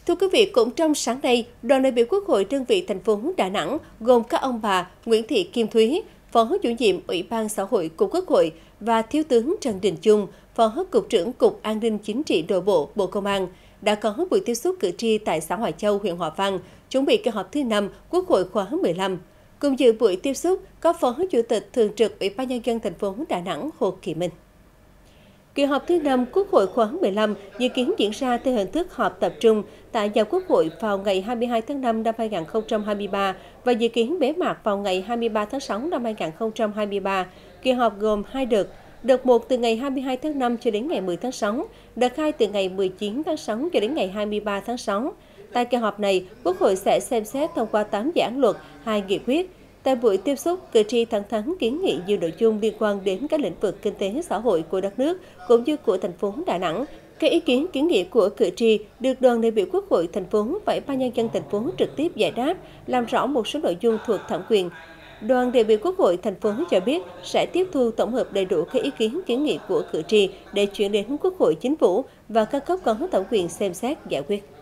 Thưa quý vị, cũng trong sáng nay, đoàn đại biểu Quốc hội đơn vị thành phố Đà Nẵng gồm các ông bà Nguyễn Thị Kim Thúy, Phó chủ nhiệm Ủy ban Xã hội của Quốc hội và Thiếu tướng Trần Đình Trung, Phó Cục trưởng Cục An ninh Chính trị Nội bộ Bộ Công an đã có buổi tiếp xúc cử tri tại xã Hòa Châu, huyện Hòa Vang, chuẩn bị kỳ họp thứ 5 Quốc hội khóa 15. Cùng dự buổi tiếp xúc có Phó Chủ tịch Thường trực Ủy ban Nhân dân thành phố Đà Nẵng Hồ Kỳ Minh. Kỳ họp thứ 5 Quốc hội khóa 15 dự kiến diễn ra theo hình thức họp tập trung tại nhà Quốc hội vào ngày 22 tháng 5 năm 2023 và dự kiến bế mạc vào ngày 23 tháng 6 năm 2023. Kỳ họp gồm 2 đợt. Đợt 1 từ ngày 22 tháng 5 cho đến ngày 10 tháng 6, đợt 2 từ ngày 19 tháng 6 cho đến ngày 23 tháng 6. Tại kỳ họp này, Quốc hội sẽ xem xét thông qua 8 dự án luật, 2 nghị quyết. Tại buổi tiếp xúc, cử tri thẳng thắn kiến nghị nhiều nội dung liên quan đến các lĩnh vực kinh tế xã hội của đất nước cũng như của thành phố Đà Nẵng. Các ý kiến kiến nghị của cử tri được đoàn đại biểu Quốc hội thành phố và Ủy ban Nhân dân thành phố trực tiếp giải đáp, làm rõ một số nội dung thuộc thẩm quyền. Đoàn đại biểu Quốc hội thành phố cho biết sẽ tiếp thu tổng hợp đầy đủ các ý kiến kiến nghị của cử tri để chuyển đến Quốc hội, Chính phủ và các cấp có thẩm quyền xem xét giải quyết.